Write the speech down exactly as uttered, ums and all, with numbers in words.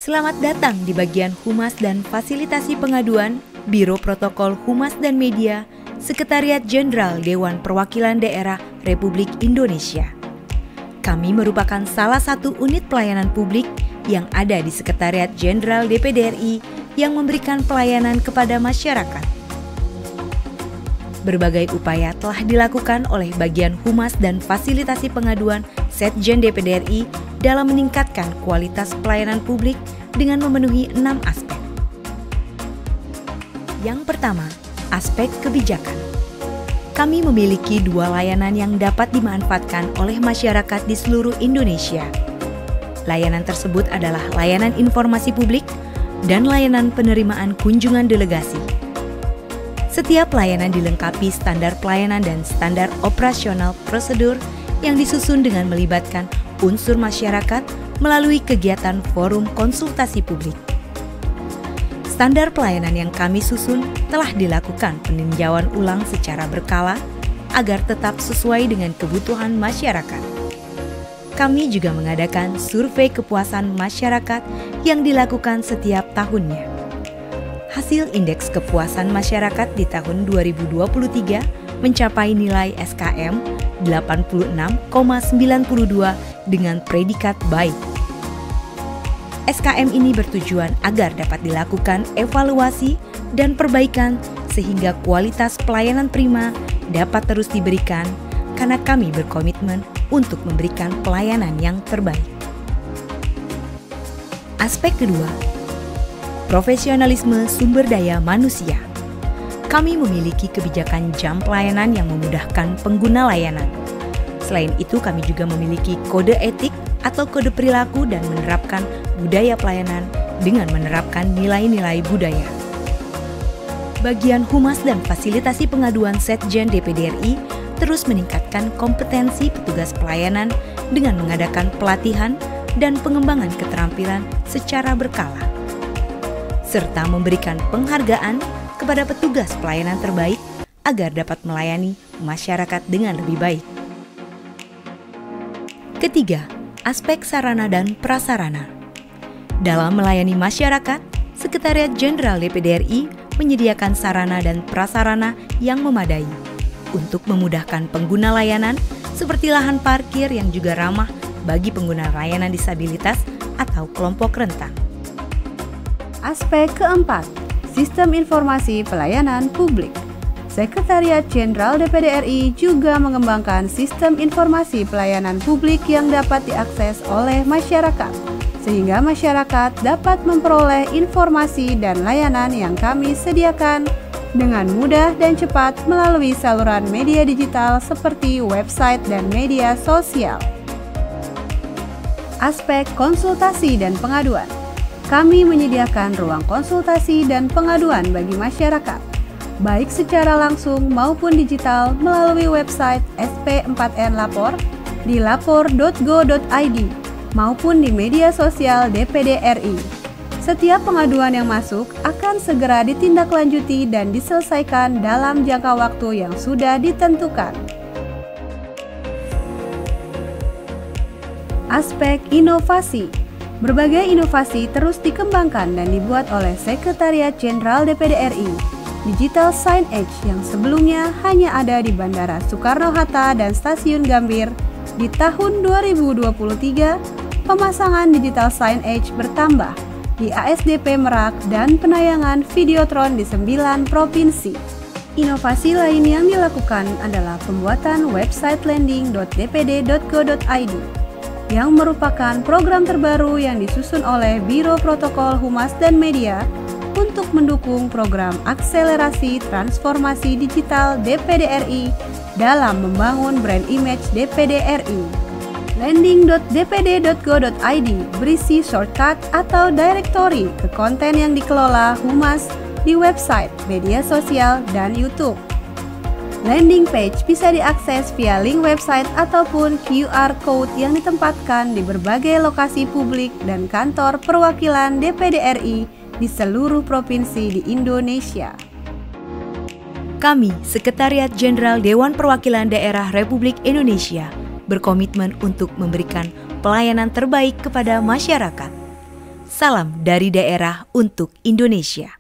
Selamat datang di bagian Humas dan Fasilitasi Pengaduan, Biro Protokol Humas dan Media, Sekretariat Jenderal Dewan Perwakilan Daerah Republik Indonesia. Kami merupakan salah satu unit pelayanan publik yang ada di Sekretariat Jenderal D P D R I yang memberikan pelayanan kepada masyarakat. Berbagai upaya telah dilakukan oleh bagian Humas dan Fasilitasi Pengaduan Setjen D P D R I dalam meningkatkan kualitas pelayanan publik dengan memenuhi enam aspek. Yang pertama, aspek kebijakan. Kami memiliki dua layanan yang dapat dimanfaatkan oleh masyarakat di seluruh Indonesia. Layanan tersebut adalah layanan informasi publik dan layanan penerimaan kunjungan delegasi. Setiap layanan dilengkapi standar pelayanan dan standar operasional prosedur yang disusun dengan melibatkan unsur masyarakat melalui kegiatan forum konsultasi publik. Standar pelayanan yang kami susun telah dilakukan peninjauan ulang secara berkala agar tetap sesuai dengan kebutuhan masyarakat. Kami juga mengadakan survei kepuasan masyarakat yang dilakukan setiap tahunnya. Hasil indeks kepuasan masyarakat di tahun dua ribu dua puluh tiga mencapai nilai S K M delapan puluh enam koma sembilan dua dengan predikat baik. S K M ini bertujuan agar dapat dilakukan evaluasi dan perbaikan sehingga kualitas pelayanan prima dapat terus diberikan karena kami berkomitmen untuk memberikan pelayanan yang terbaik. Aspek kedua, profesionalisme sumber daya manusia. Kami memiliki kebijakan jam pelayanan yang memudahkan pengguna layanan. Selain itu, kami juga memiliki kode etik atau kode perilaku dan menerapkan budaya pelayanan dengan menerapkan nilai-nilai budaya. Bagian Humas dan Fasilitasi Pengaduan Setjen D P D R I terus meningkatkan kompetensi petugas pelayanan dengan mengadakan pelatihan dan pengembangan keterampilan secara berkala, serta memberikan penghargaan kepada petugas pelayanan terbaik agar dapat melayani masyarakat dengan lebih baik. Ketiga, aspek sarana dan prasarana. Dalam melayani masyarakat, Sekretariat Jenderal D P D R I menyediakan sarana dan prasarana yang memadai untuk memudahkan pengguna layanan seperti lahan parkir yang juga ramah bagi pengguna layanan disabilitas atau kelompok rentan. Aspek keempat, sistem informasi pelayanan publik. Sekretariat Jenderal D P D R I juga mengembangkan sistem informasi pelayanan publik yang dapat diakses oleh masyarakat, sehingga masyarakat dapat memperoleh informasi dan layanan yang kami sediakan dengan mudah dan cepat melalui saluran media digital seperti website dan media sosial. Aspek konsultasi dan pengaduan. Kami menyediakan ruang konsultasi dan pengaduan bagi masyarakat, baik secara langsung maupun digital melalui website S P empat N Lapor di lapor dot go dot I D maupun di media sosial D P D R I. Setiap pengaduan yang masuk akan segera ditindaklanjuti dan diselesaikan dalam jangka waktu yang sudah ditentukan. Aspek inovasi. Berbagai inovasi terus dikembangkan dan dibuat oleh Sekretariat Jenderal D P D R I. Digital signage yang sebelumnya hanya ada di Bandara Soekarno-Hatta dan Stasiun Gambir, di tahun dua ribu dua puluh tiga, pemasangan digital signage bertambah di A S D P Merak dan penayangan videotron di sembilan provinsi. Inovasi lain yang dilakukan adalah pembuatan website landing dot d p d dot go dot I D yang merupakan program terbaru yang disusun oleh Biro Protokol Humas dan Media untuk mendukung program akselerasi transformasi digital D P D R I dalam membangun brand image D P D R I. landing dot d p d dot go dot I D berisi shortcut atau directory ke konten yang dikelola Humas di website, media sosial, dan YouTube. Landing page bisa diakses via link website ataupun Q R code yang ditempatkan di berbagai lokasi publik dan kantor perwakilan D P D R I di seluruh provinsi di Indonesia. Kami, Sekretariat Jenderal Dewan Perwakilan Daerah Republik Indonesia, berkomitmen untuk memberikan pelayanan terbaik kepada masyarakat. Salam dari daerah untuk Indonesia.